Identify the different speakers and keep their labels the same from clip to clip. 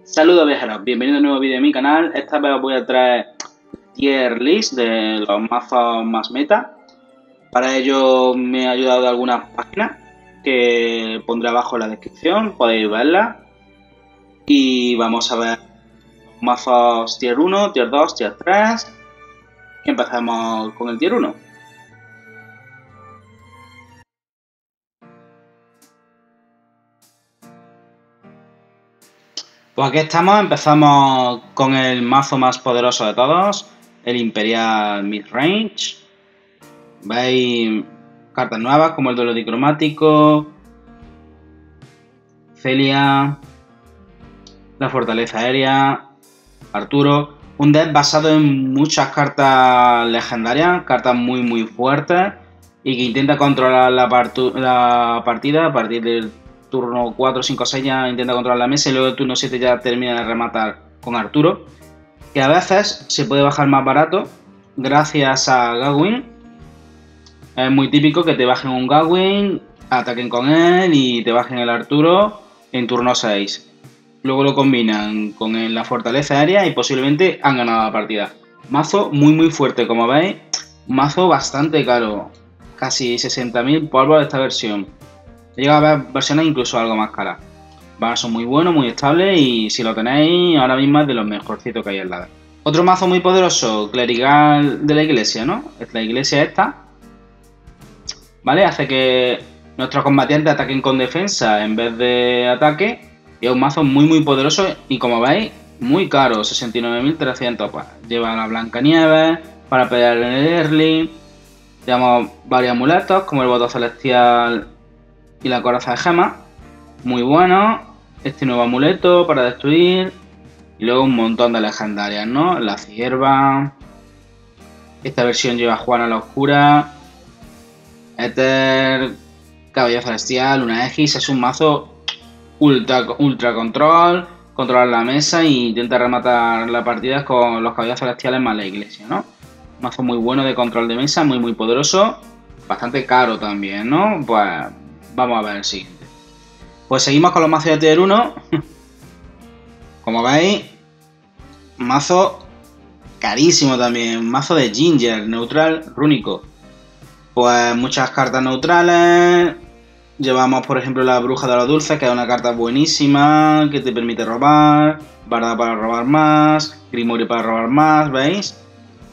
Speaker 1: Saludos viajeros, bienvenidos a un nuevo vídeo de mi canal. Esta vez os voy a traer tier list de los mazos más meta. Para ello me he ayudado de algunas páginas que pondré abajo en la descripción, podéis verlas. Y vamos a ver mazos tier 1, tier 2, tier 3. Y empezamos con el tier 1. Pues aquí estamos, empezamos con el mazo más poderoso de todos, el Imperial Midrange. Veis cartas nuevas como el duelo dicromático, Celia, la fortaleza aérea, Arturo. Un deck basado en muchas cartas legendarias, cartas muy fuertes y que intenta controlar la partida a partir del turno 4, 5, 6 ya intenta controlar la mesa y luego el turno 7 ya termina de rematar con Arturo, que a veces se puede bajar más barato gracias a Gawain. Es muy típico que te bajen un Gawain, ataquen con él y te bajen el Arturo en turno 6. Luego lo combinan con la fortaleza aérea y posiblemente han ganado la partida. Mazo muy fuerte, como veis. Mazo bastante caro. Casi 60.000 polvos de esta versión. He llegado a ver versiones incluso algo más caras. Son muy buenos, muy estables y si lo tenéis ahora mismo es de los mejorcitos que hay en la deck. Otro mazo muy poderoso, clerical de la iglesia, ¿no? Es la iglesia esta. ¿Vale? Hace que nuestros combatientes ataquen con defensa en vez de ataque. Y es un mazo muy poderoso y como veis, muy caro, 69.300. Pues, lleva la Blancanieves para pelear en el early. Llevamos varios amuletos como el voto celestial y la coraza de gema. Muy bueno. Este nuevo amuleto para destruir. Y luego un montón de legendarias, ¿no? La cierva. Esta versión lleva Juana la Oscura. Éter. Caballero celestial, una Aegis. Es un mazo ultra control, controlar la mesa e intenta rematar la partida con los caballeros celestiales más la iglesia, ¿no? Un mazo muy bueno de control de mesa, muy poderoso, bastante caro también, ¿no? Pues vamos a ver el siguiente. Pues seguimos con los mazos de tier 1. Como veis, mazo carísimo también, mazo de Ginger, neutral, rúnico. Pues muchas cartas neutrales. Llevamos, por ejemplo, la Bruja de los Dulces, que es una carta buenísima, que te permite robar, Barda para robar más, Grimorio para robar más, ¿veis?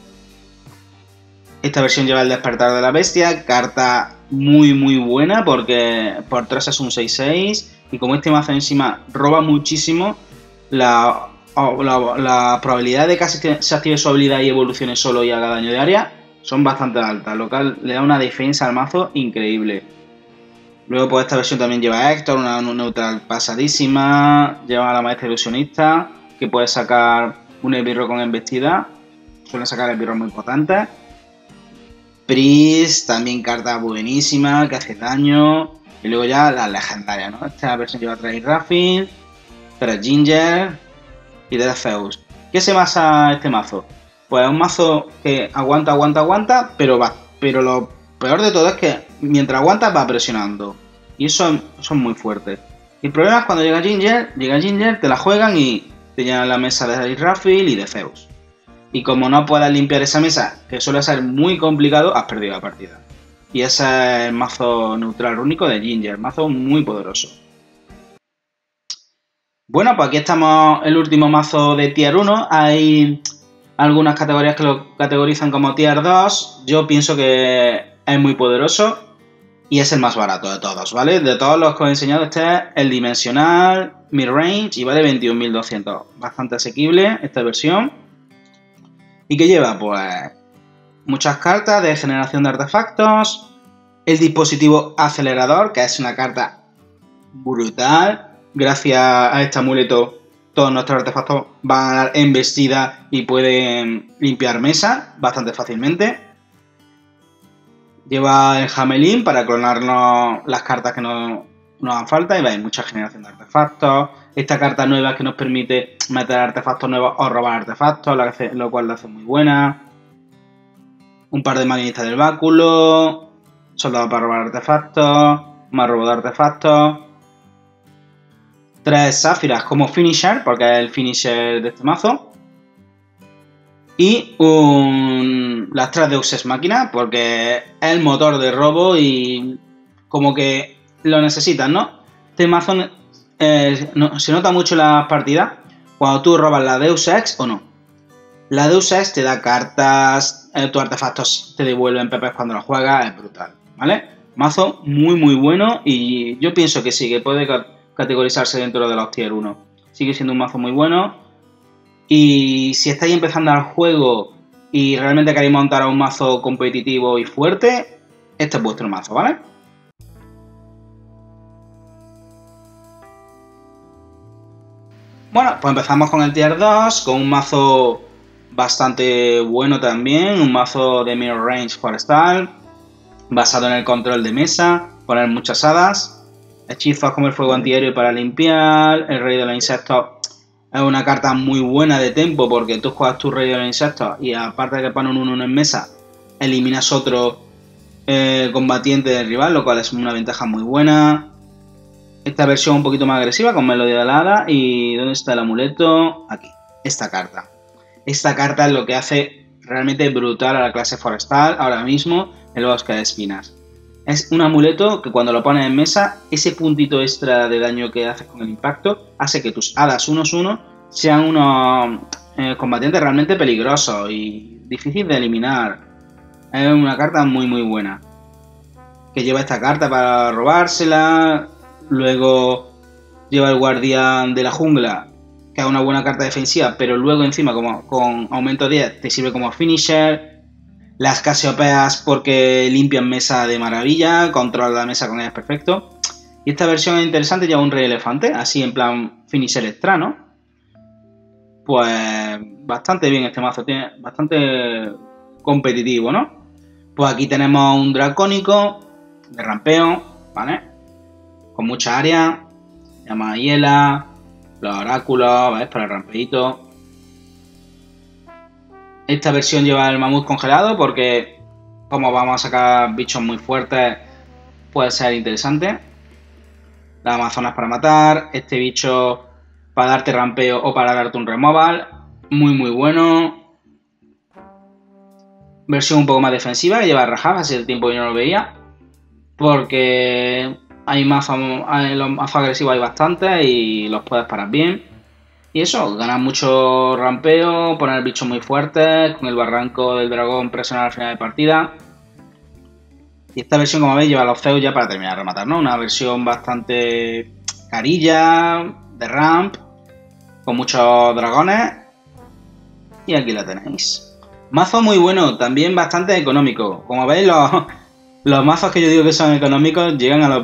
Speaker 1: Esta versión lleva el Despertar de la Bestia, carta muy buena, porque por 3 es un 6-6, y como este mazo encima roba muchísimo, la probabilidad de que se active su habilidad y evolucione solo y haga daño de área son bastante altas, lo cual le da una defensa al mazo increíble. Luego pues esta versión también lleva a Héctor, una neutral pasadísima, lleva a la maestra ilusionista, que puede sacar un esbirro con embestida, suele sacar esbirros muy potentes. Priest, también carta buenísima, que hace daño, y luego ya las legendarias, ¿no? Esta versión lleva 3 Raffin, 3 Ginger y 3 Zeus. ¿Qué se basa este mazo? Pues es un mazo que aguanta, pero lo peor de todo es que mientras aguantas va presionando. Y eso son muy fuertes. Y el problema es cuando llega Ginger, te la juegan y te llenan la mesa de Raffil y de Zeus. Y como no puedes limpiar esa mesa, que suele ser muy complicado, has perdido la partida. Y ese es el mazo neutral rúnico de Ginger, mazo muy poderoso. Bueno, pues aquí estamos el último mazo de tier 1. Hay algunas categorías que lo categorizan como tier 2. Yo pienso que es muy poderoso y es el más barato de todos, ¿vale? De todos los que os he enseñado, este es el dimensional midrange y vale 21.200. Bastante asequible esta versión. ¿Y que lleva? Pues muchas cartas de generación de artefactos. El dispositivo acelerador, que es una carta brutal. Gracias a este amuleto todos nuestros artefactos van a dar embestida y pueden limpiar mesa bastante fácilmente. Lleva el Hamelin para clonarnos las cartas que nos dan falta y veis, mucha generación de artefactos. Esta carta nueva que nos permite meter artefactos nuevos o robar artefactos, lo cual la hace muy buena. Un par de maquinistas del báculo, soldado para robar artefactos, más robo de artefactos. 3 Sáfiras como finisher, porque es el finisher de este mazo. Y las 3 Deus Ex Machina, porque es el motor de robo y como que lo necesitas, ¿no? Este mazo se nota mucho en las partidas cuando tú robas la Deus Ex o no. La Deus Ex te da cartas, tus artefactos te devuelven PPs cuando lo juegas, es brutal, ¿vale? Mazo muy bueno y yo pienso que sí, que puede categorizarse dentro de los tier 1. Sigue siendo un mazo muy bueno y si estáis empezando al juego y realmente queréis montar a un mazo competitivo y fuerte, este es vuestro mazo, ¿vale? Bueno, pues empezamos con el tier 2, con un mazo bastante bueno también, un mazo de Mirror Range Forestal, basado en el control de mesa, poner muchas hadas, hechizos como el fuego antiaéreo para limpiar, el rey de los insectos es una carta muy buena de tempo porque tú juegas tu rey de los insectos y aparte de que pones un 1-1 en mesa, eliminas otro combatiente del rival, lo cual es una ventaja muy buena. Esta versión un poquito más agresiva con Melodía de la Hada. ¿Y dónde está el amuleto? Aquí, esta carta. Esta carta es lo que hace realmente brutal a la clase forestal ahora mismo el Bosque de Espinas. Es un amuleto que cuando lo pones en mesa, ese puntito extra de daño que haces con el impacto hace que tus hadas 1/1 sean unos combatientes realmente peligrosos y difícil de eliminar. Es una carta muy buena. Que lleva esta carta para robársela. Luego lleva el Guardián de la Jungla, que es una buena carta defensiva, pero luego encima como con aumento 10 te sirve como finisher. Las Casiopeas porque limpian mesa de maravilla, controla la mesa con ellas perfecto. Y esta versión es interesante, lleva un rey elefante, así en plan finisher extra, ¿no? Pues bastante bien este mazo, tiene bastante competitivo, ¿no? Pues aquí tenemos un dracónico de rampeo, ¿vale? Con mucha área, llama hiela, los oráculos, ¿ves? Para el rampeito. Esta versión lleva el mamut congelado porque como vamos a sacar bichos muy fuertes puede ser interesante. Las amazonas para matar, este bicho para darte rampeo o para darte un removal, muy bueno. Versión un poco más defensiva que lleva Rajab, hace tiempo que yo no lo veía, porque hay los mazos agresivos hay bastantes y los puedes parar bien. Y eso, ganas mucho rampeo, poner bichos muy fuertes, con el barranco del dragón presionar al final de partida. Y esta versión, como veis, lleva los Zeus ya para terminar de rematar, ¿no? Una versión bastante carilla, de ramp, con muchos dragones. Y aquí la tenéis. Mazo muy bueno, también bastante económico. Como veis, los mazos que yo digo que son económicos llegan a los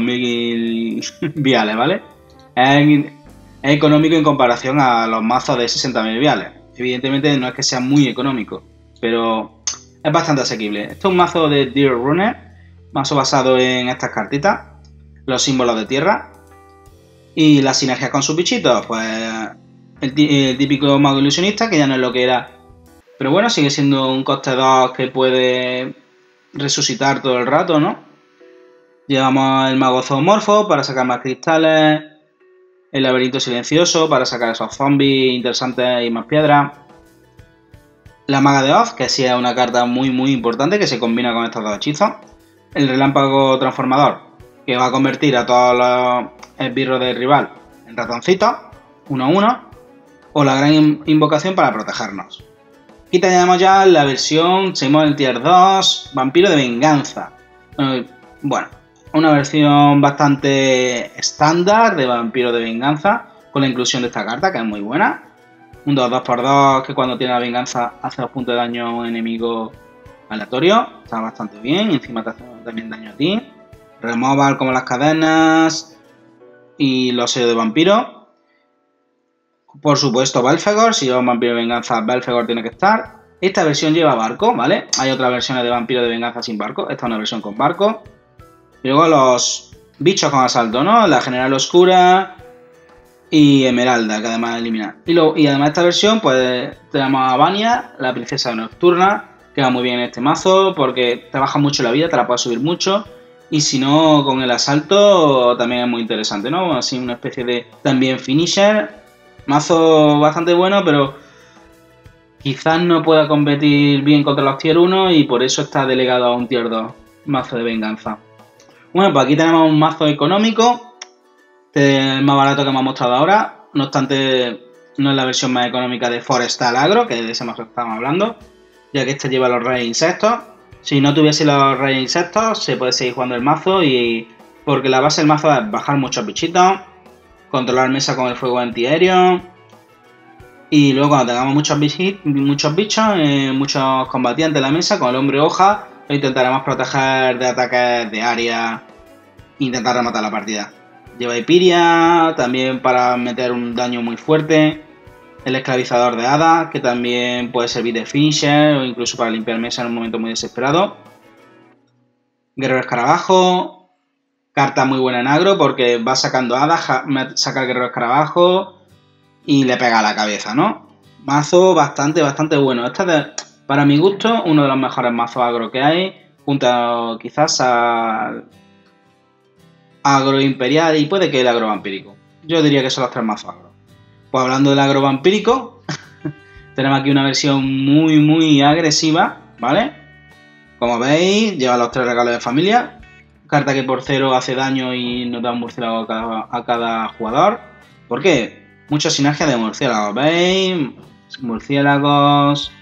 Speaker 1: 22.000 viales, ¿vale? Es económico en comparación a los mazos de 60.000 viales. Evidentemente no es que sea muy económico, pero es bastante asequible. Esto es un mazo de Deer Runner, mazo basado en estas cartitas, los símbolos de tierra y las sinergias con sus bichitos. Pues el típico mago ilusionista, que ya no es lo que era, pero bueno, sigue siendo un coste 2 que puede resucitar todo el rato, ¿no? Llevamos el mago zoomorfo para sacar más cristales, el laberinto silencioso para sacar esos zombies interesantes y más piedras, la maga de Oz, que sí es una carta muy importante que se combina con estos dos hechizos, el relámpago transformador, que va a convertir a todos los esbirros del rival en ratoncitos, 1/1, o la gran invocación para protegernos. Aquí tenemos ya la versión, seguimos en el tier 2, Vampiro de Venganza. Bueno, una versión bastante estándar de Vampiro de Venganza, con la inclusión de esta carta, que es muy buena. Un 2/2 que cuando tiene la venganza hace 2 puntos de daño a un enemigo aleatorio. Está bastante bien, y encima te hace también daño a ti. Removal como las cadenas y los sellos de vampiro. Por supuesto, Belphegor, si lleva un vampiro de venganza, Belphegor tiene que estar. Esta versión lleva barco, ¿vale? Hay otras versiones de vampiro de venganza sin barco. Esta es una versión con barco. Y luego los bichos con asalto, ¿no? La General Oscura y Emeralda, que además elimina. Y además esta versión, pues tenemos a Vania, la princesa nocturna, que va muy bien en este mazo, porque te baja mucho la vida, te la puedes subir mucho. Y si no, con el asalto también es muy interesante, ¿no? Así una especie de también finisher. Mazo bastante bueno, pero quizás no pueda competir bien contra los tier 1 y por eso está delegado a un tier 2. Mazo de venganza. Bueno, pues aquí tenemos un mazo económico. Este es el más barato que me ha mostrado ahora. No obstante, no es la versión más económica de Forestal Agro, que de ese mazo estamos hablando, ya que este lleva los reyes insectos. Si no tuviese los reyes insectos, se puede seguir jugando el mazo y porque la base del mazo es bajar muchos bichitos, controlar mesa con el fuego antiaéreo y luego cuando tengamos muchos bichos, muchos combatientes en la mesa, con el hombre hoja, lo intentaremos proteger de ataques de área e intentar rematar la partida. Lleva Hyperia, también para meter un daño muy fuerte. El esclavizador de hadas, que también puede servir de finisher o incluso para limpiar mesa en un momento muy desesperado. Guerrero escarabajo, carta muy buena en agro porque va sacando hadas, saca el guerrero escarabajo y le pega a la cabeza, ¿no? Mazo bastante bueno. Este es, para mi gusto, uno de los mejores mazos agro que hay, junto quizás al agro imperial y puede que el agro vampírico. Yo diría que son los tres mazos agro. Pues hablando del agro vampírico, tenemos aquí una versión muy agresiva, ¿vale? Como veis, lleva los 3 regalos de familia. Carta que por 0 hace daño y nos da un murciélago a cada jugador. ¿Por qué? Mucha sinergia de murciélagos, ¿veis? Murciélagos.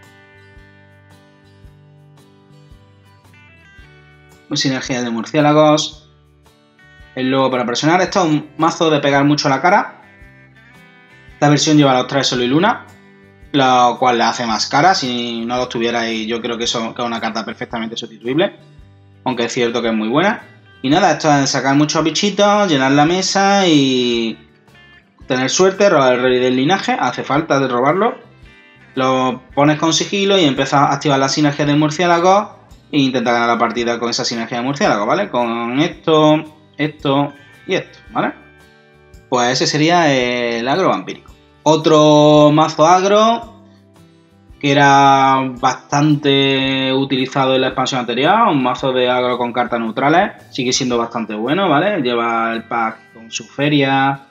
Speaker 1: Sinergia de murciélagos. El lobo para presionar. Esto es un mazo de pegar mucho la cara. Esta versión lleva los 3 Sol y Luna, lo cual le hace más cara. Si no los tuvierais, yo creo que eso es una carta perfectamente sustituible, aunque es cierto que es muy buena. Y nada, esto es sacar muchos bichitos, llenar la mesa y tener suerte, robar el rey del linaje, hace falta de robarlo. Lo pones con sigilo y empiezas a activar la sinergia de murciélagos e intentar ganar la partida con esa sinergia de murciélagos, ¿vale? Con esto y esto, ¿vale? Pues ese sería el agro vampírico. Otro mazo agro que era bastante utilizado en la expansión anterior, un mazo de agro con cartas neutrales, sigue siendo bastante bueno, ¿vale? Lleva el pack con su feria,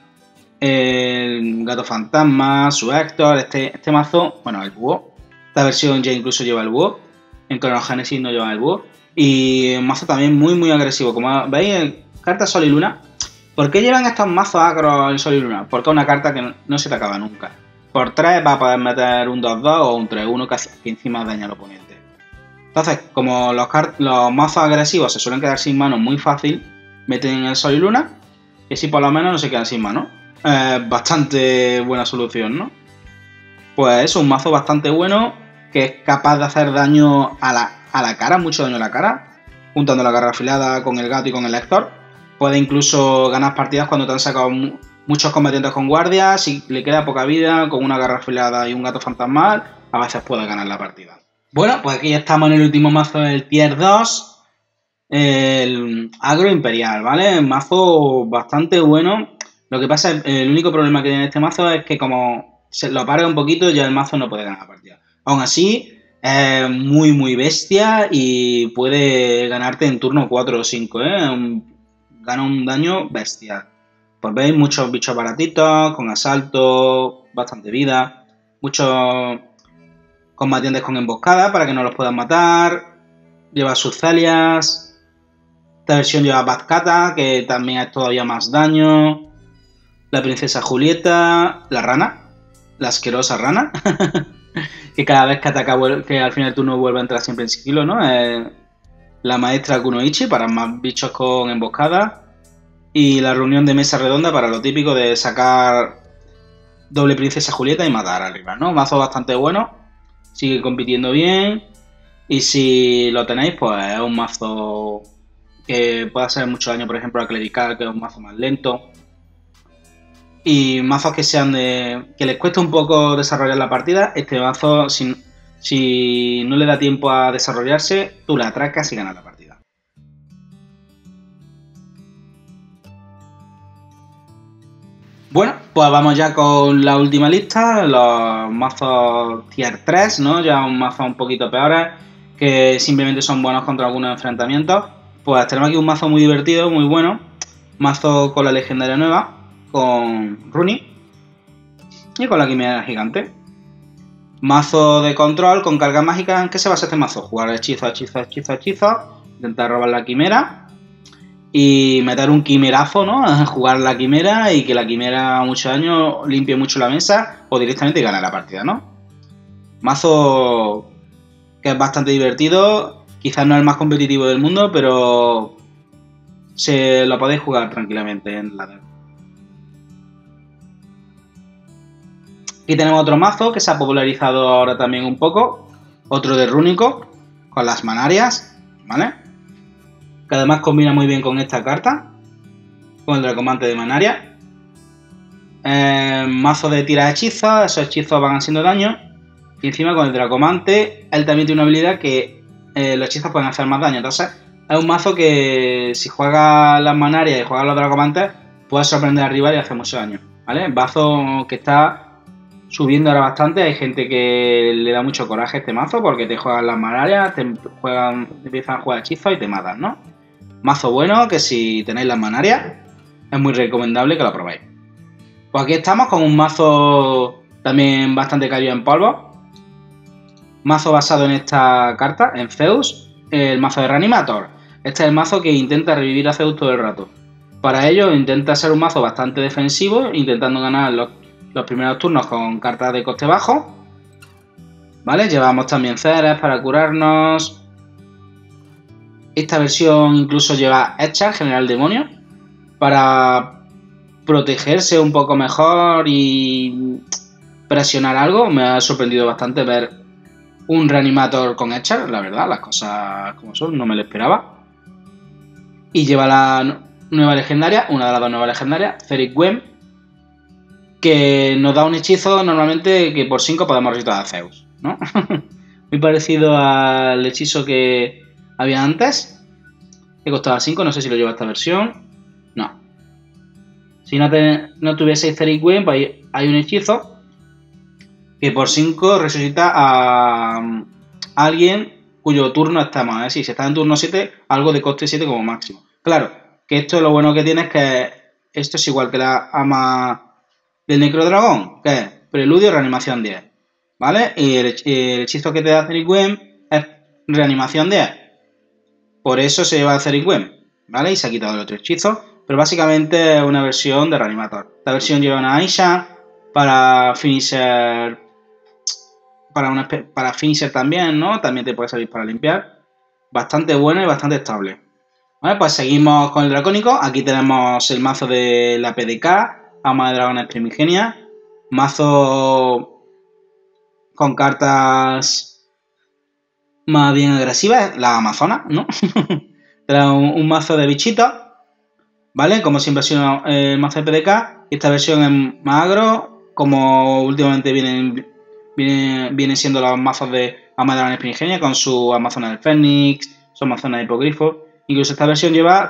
Speaker 1: el gato fantasma, su Héctor, este mazo, bueno, el búho. Esta versión ya incluso lleva el búho, en Chronogénesis no lleva el búho. Y un mazo también muy agresivo, como veis, cartas Sol y Luna. ¿Por qué llevan estos mazos agro el Sol y Luna? Porque es una carta que no se te acaba nunca. Por 3 va a poder meter un 2-2 o un 3-1 que encima daña al oponente. Entonces, como los mazos agresivos se suelen quedar sin mano muy fácil, meten el Sol y Luna, y si por lo menos no se quedan sin mano. Bastante buena solución, ¿no? Pues es un mazo bastante bueno, que es capaz de hacer daño a la cara, mucho daño a la cara, juntando la garra afilada con el gato y con el Héctor. Puede incluso ganar partidas cuando te han sacado muchos combatientes con guardias, si le queda poca vida, con una garra afilada y un gato fantasmal, a veces puede ganar la partida. Bueno, pues aquí ya estamos en el último mazo del Tier 2, el Agro Imperial, ¿vale? Un mazo bastante bueno. Lo que pasa es el único problema que tiene este mazo es que como se lo pare un poquito, ya el mazo no puede ganar la partida. Aún así, es muy bestia y puede ganarte en turno 4 o 5, ¿eh? Gana un daño bestial. Pues veis, muchos bichos baratitos, con asalto, bastante vida, muchos combatientes con emboscada para que no los puedan matar, lleva sus celias, esta versión lleva Bazcata, que también es todavía más daño, la princesa Julieta, la rana, la asquerosa rana, que cada vez que ataca, que al final del turno vuelve a entrar siempre en sigilo, ¿no? La maestra Kunoichi para más bichos con emboscada. Y la reunión de mesa redonda para lo típico de sacar doble princesa Julieta y matar arriba, ¿no? Mazo bastante bueno. Sigue compitiendo bien. Y si lo tenéis, pues es un mazo que puede hacer mucho daño, por ejemplo, a Clerical, que es un mazo más lento. Y mazos que sean que les cuesta un poco desarrollar la partida. Este mazo, si no le da tiempo a desarrollarse, tú la atracas y ganas la partida. Bueno, pues vamos ya con la última lista, los mazos Tier 3, ¿no? Ya un mazo un poquito peores, que simplemente son buenos contra algunos enfrentamientos. Pues tenemos aquí un mazo muy divertido, muy bueno. Mazo con la legendaria nueva, con Rooney y con la quimera gigante. Mazo de control con carga mágica. ¿En qué se basa este mazo? Jugar hechizo, hechizo, hechizo, hechizo. Intentar robar la quimera. Y meter un quimerazo, ¿no? Jugar la quimera y que la quimera mucho daño limpie mucho la mesa o directamente gane la partida, ¿no? Mazo que es bastante divertido. Quizás no es el más competitivo del mundo, pero se lo podéis jugar tranquilamente en ladder. Aquí tenemos otro mazo que se ha popularizado ahora también un poco. Otro de Rúnico, con las manarias, ¿vale? Que además combina muy bien con esta carta, con el dracomante de manaria. Mazo de tira hechizos, esos hechizos van haciendo daño. Y encima con el dracomante, él también tiene una habilidad que los hechizos pueden hacer más daño. Entonces es un mazo que si juega las manarias y juega los dracomantes, puede sorprender al rival y hacer mucho daño, ¿vale? Mazo que está subiendo ahora bastante. Hay gente que le da mucho coraje a este mazo porque te juegan las manarias, te empiezan a jugar hechizos y te matan, ¿no? Mazo bueno que si tenéis las manarias es muy recomendable que lo probéis. Pues aquí estamos con un mazo también bastante caído en polvo. Mazo basado en esta carta, en Zeus, el mazo de Reanimator. Este es el mazo que intenta revivir a Zeus todo el rato. Para ello intenta ser un mazo bastante defensivo, intentando ganar los primeros turnos con cartas de coste bajo. ¿Vale? Llevamos también ceres para curarnos. Esta versión incluso lleva Echar, General Demonio, para protegerse un poco mejor y presionar algo. Me ha sorprendido bastante ver un Reanimator con Echar, la verdad, las cosas como son, no me lo esperaba. Y lleva la nueva legendaria, una de las dos nuevas legendarias, Zeric Gwen, que nos da un hechizo normalmente que por 5 podemos resucitar a Zeus, ¿no? Muy parecido al hechizo que había antes, que costaba 5, no sé si lo lleva esta versión. No. Si no tuvieseis Zeric Gwen, pues hay un hechizo que por 5 resucita a alguien cuyo turno estamos. Es decir, si está en turno 7, algo de coste 7 como máximo. Claro, que esto lo bueno que tiene es que esto es igual que la ama del Necrodragón, que es preludio, reanimación 10. ¿Vale? Y el hechizo que te da Zeric Gwen es reanimación 10. Por eso se lleva a Zeric Gwen, ¿vale? Y se ha quitado el otro hechizo. Pero básicamente es una versión de Reanimator. Esta versión lleva una Aisha para finisher. Para finisher también, ¿no? También te puede servir para limpiar. Bastante buena y bastante estable. Vale, pues seguimos con el dracónico. Aquí tenemos el mazo de la PDK, Ama de Dragones Primigenia. Mazo con cartas más bien agresivas, la Amazona, ¿no? Era un mazo de bichitos, ¿vale? Como siempre ha sido el mazo de PDK. Esta versión es más agro, como últimamente vienen siendo los mazos de Ama de Dragones Primigenia, con su Amazona del Fénix, su Amazona de Hipogrifo. Incluso esta versión lleva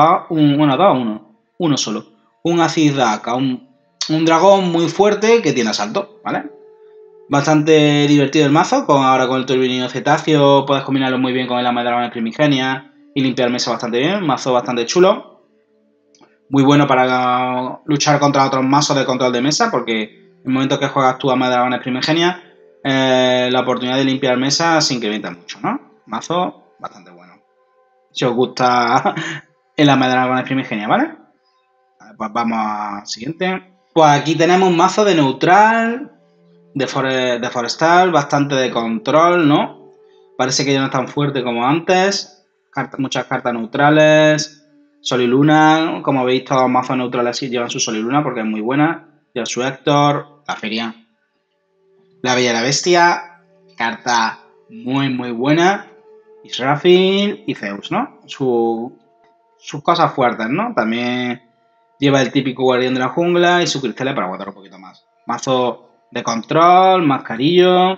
Speaker 1: uno solo. Un Acid Daka, un dragón muy fuerte que tiene asalto, ¿vale? Bastante divertido el mazo, ahora con el turbinio cetáceo puedes combinarlo muy bien con el Ama de Dragones Primigenia y limpiar mesa bastante bien. Mazo bastante chulo. Muy bueno para luchar contra otros mazos de control de mesa, porque en el momento que juegas tu Ama de Dragones Primigenia, la oportunidad de limpiar mesa se incrementa mucho, ¿no? Mazo bastante bueno. Si os gusta el Ama de Dragones Primigenia, ¿vale? Pues vamos al siguiente. Pues aquí tenemos un mazo de neutral, de forestal, bastante de control, ¿no? Parece que ya no es tan fuerte como antes. Muchas cartas neutrales. Sol y Luna, como veis, todos los mazos neutrales sí llevan su Sol y Luna porque es muy buena. Lleva su Héctor, la Feria, la Bella y la Bestia, carta muy muy buena. Israfil y Zeus, ¿no? Sus cosas fuertes, ¿no? También lleva el típico guardián de la jungla y su cristales para aguantar un poquito más. Mazo de control, mascarillo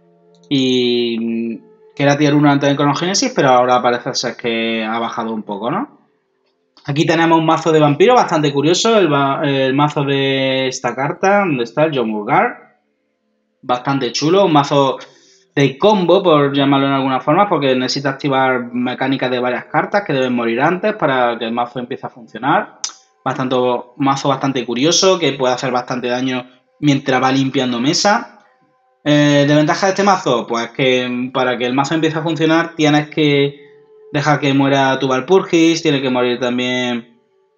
Speaker 1: y que era tier 1 antes de Cronogénesis, pero ahora parece ser que ha bajado un poco, ¿no? Aquí tenemos un mazo de vampiro bastante curioso, el mazo de esta carta, donde está el John Mulgar. Bastante chulo, un mazo de combo, por llamarlo en alguna forma, porque necesita activar mecánicas de varias cartas que deben morir antes para que el mazo empiece a funcionar. Mazo bastante curioso, que puede hacer bastante daño mientras va limpiando mesa. ¿De ventaja de este mazo? Pues que para que el mazo empiece a funcionar tienes que dejar que muera tu Walpurgis, tiene que morir también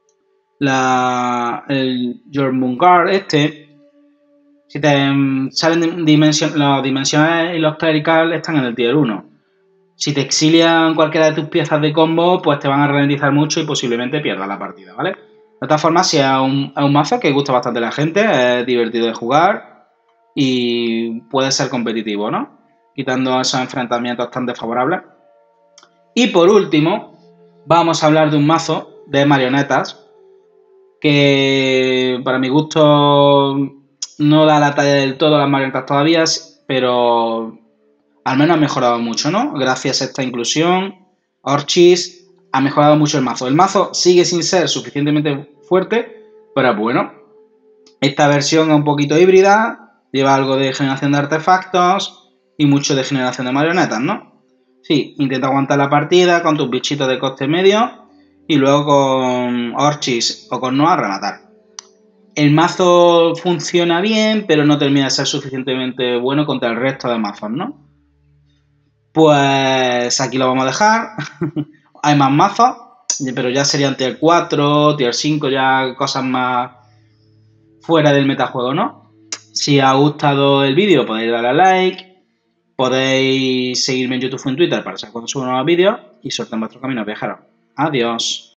Speaker 1: el Jormungand Si te salen los dimensionales y los clerical están en el tier 1. Si te exilian cualquiera de tus piezas de combo, pues te van a ralentizar mucho y posiblemente pierdas la partida, ¿vale? De todas formas, si es un mazo que gusta bastante a la gente, es divertido de jugar y puede ser competitivo, ¿no? Quitando esos enfrentamientos tan desfavorables. Y por último, vamos a hablar de un mazo de marionetas que para mi gusto no da la talla del todo las marionetas todavía, pero al menos ha mejorado mucho, ¿no? Gracias a esta inclusión, Orchis ha mejorado mucho el mazo. El mazo sigue sin ser suficientemente fuerte, pero bueno, esta versión es un poquito híbrida, lleva algo de generación de artefactos y mucho de generación de marionetas, ¿no? Sí, intenta aguantar la partida con tus bichitos de coste medio y luego con Orchis o con Noah rematar. El mazo funciona bien, pero no termina de ser suficientemente bueno contra el resto de mazos, ¿no? Pues aquí lo vamos a dejar. Hay más mazos, pero ya serían tier 4, tier 5, ya cosas más fuera del metajuego, ¿no? Si os ha gustado el vídeo podéis darle a like, podéis seguirme en YouTube o en Twitter para saber cuando subo nuevos vídeos y suerte en vuestro camino, viajeros. Adiós.